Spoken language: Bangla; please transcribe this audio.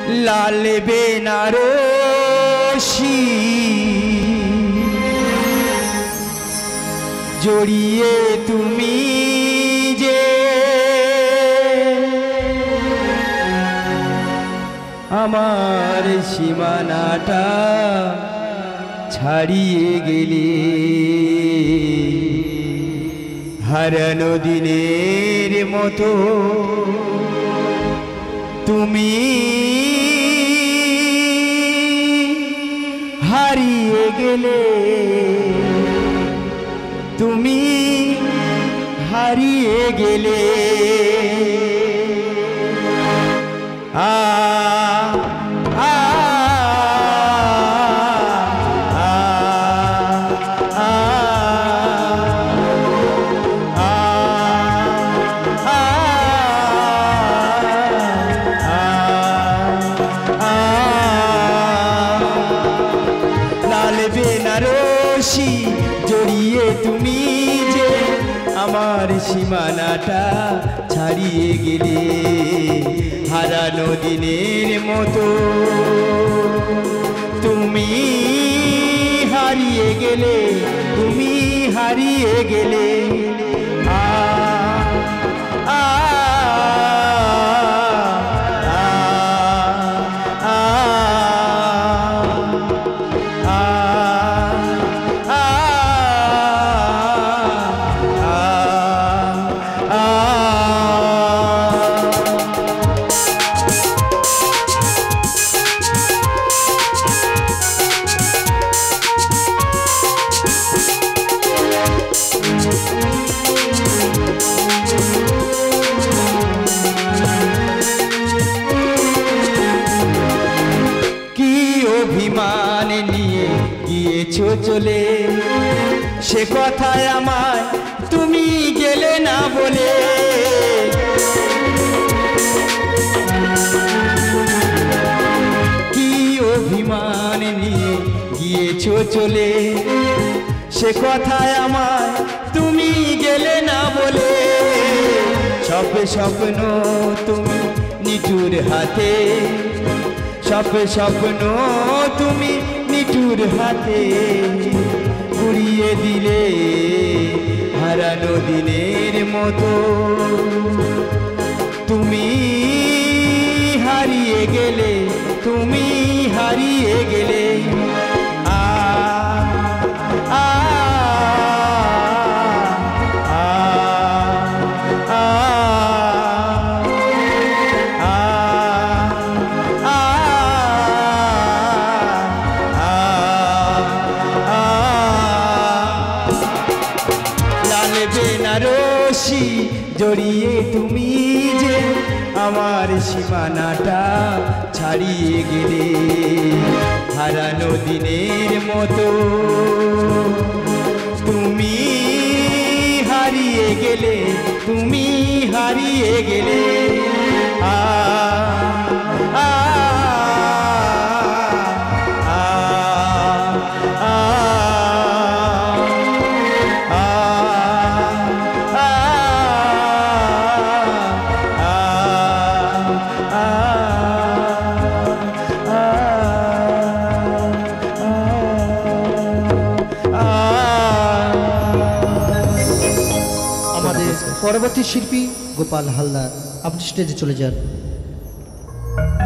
লাল বেনারসি জড়িয়ে তুমি যে আমার সীমানাটা ছাড়িয়ে গেলে হারানো দিনের মতো তুমি হারিয়ে গেলে, তুমি হারিয়ে গেলে। বেনারসি জড়িয়ে তুমি যে আমার সীমানাটা ছাড়িয়ে গেলে হারানো দিনের মতো তুমি হারিয়ে গেলে, তুমি হারিয়ে গেলে। অভিমান নিয়ে গিয়েছো চলে, সে কথায় আমায় তুমি গেলে না বলে। কি অভিমান নিয়ে গিয়েছো চলে, সে কথায় আমায় তুমি গেলে না বলে। সব স্বপ্ন তুমি নিঠুর হাতে, সব স্বপ্ন তুমি নিঠুর হাতে উড়িয়ে দিলে হারানো দিনের মতো তুমি হারিয়ে গেলে, তুমি হারিয়ে গেলে। বেনারসি জড়িয়ে তুমি যে আমার সীমানাটা ছাড়িয়ে গেলে হারানো দিনের মতো তুমি হারিয়ে গেলে, তুমি হারিয়ে গেলে। পরবর্তী শিল্পী গোপাল হালদার, আপনি স্টেজে চলে যান।